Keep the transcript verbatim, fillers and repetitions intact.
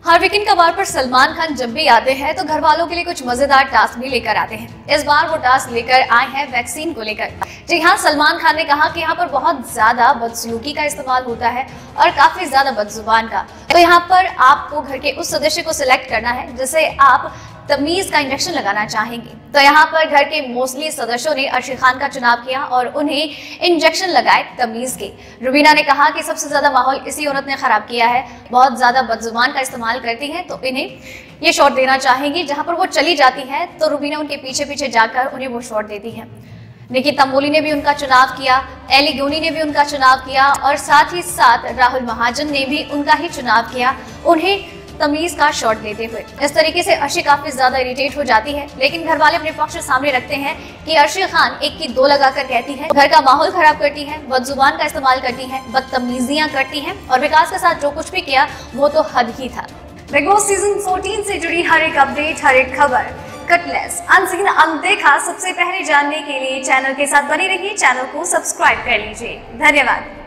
हर weekend का बार पर सलमान खान जब भी आते हैं तो घर वालों के लिए कुछ मजेदार टास्क भी लेकर आते हैं। इस बार वो टास्क लेकर आए हैं वैक्सीन को लेकर। जी हाँ, सलमान खान ने कहा कि यहाँ पर बहुत ज्यादा बदसलूकी का इस्तेमाल होता है और काफी ज्यादा बदजुबान का। तो यहाँ पर आपको घर के उस सदस्य को सिलेक्ट करना है जिसे आप तमीज का इंजेक्शन लगाना चाहेंगे। तो यहाँ पर घर के मोस्टली सदस्यों ने अर्शी खान का चुनाव किया और उन्हें इंजेक्शन लगाए तमीज के। रुबीना ने कहा कि सबसे ज्यादा माहौल इसी औरत ने खराब किया है, बहुत ज्यादा बदजुबान का इस्तेमाल करती है, तो इन्हें ये शॉट देना चाहेंगी। जहां पर वो चली जाती है तो रुबीना उनके पीछे पीछे जाकर उन्हें वो शॉट देती है। निकी तंबोली ने भी उनका चुनाव किया, एली गोनी ने भी उनका चुनाव किया और साथ ही साथ राहुल महाजन ने भी उनका ही चुनाव किया, उन्हें तमीज का शॉट देते हुए। इस तरीके से अर्शी काफी ज्यादा इरिटेट हो जाती है, लेकिन घर वाले अपने पक्ष सामने रखते हैं कि अर्शी खान एक की दो लगाकर कहती है, घर का माहौल खराब करती है, बदजुबान का इस्तेमाल करती है, बदतमीजियां करती है और विकास के साथ जो कुछ भी किया वो तो हद ही था। बिग बॉस सीजन चौदह से जुड़ी हर एक अपडेट, हर एक खबर कटलेस, अनसीन, अनदेखा सबसे पहले जानने के लिए चैनल के साथ बने रहिए। चैनल को सब्सक्राइब कर लीजिए। धन्यवाद।